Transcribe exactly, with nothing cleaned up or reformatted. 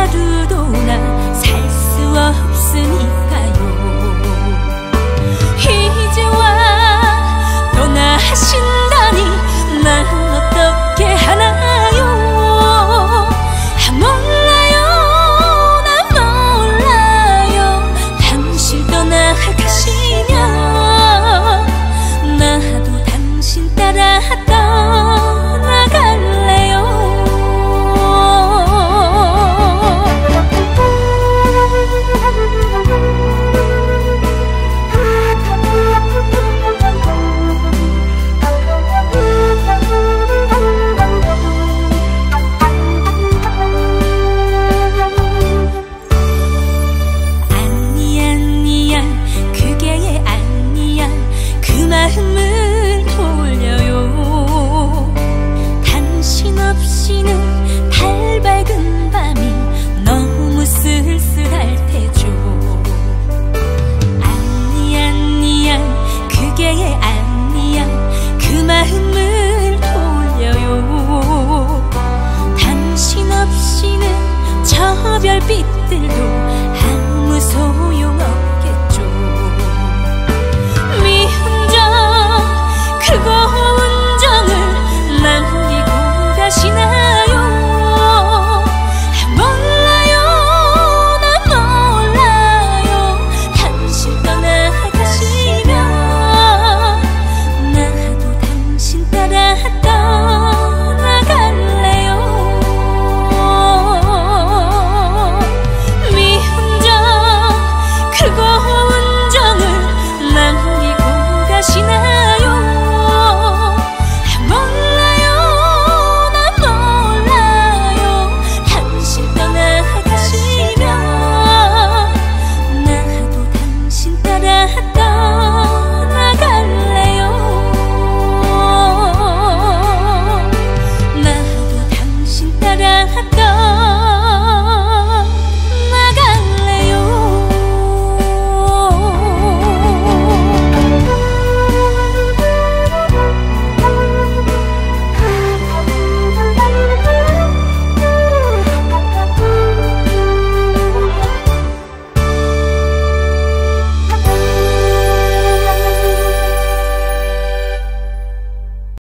하루도 나 살 수 없으니까요. 이제와 떠나신다니 난 어떻게 하나요? 아, 몰라요, 나 몰라요. 당신 떠나가시면 나도 당신 따라 떠나갈래요. 아니야 아니야 그게 아니야. 그 마음을 돌려요. 당신 없이는 달 밝은 밤이 너무 쓸쓸할 테죠. 아니야 아니야 그게 아니야. 그 마음을 돌려요. 당신 없이는 저 별빛들도 아무 소용없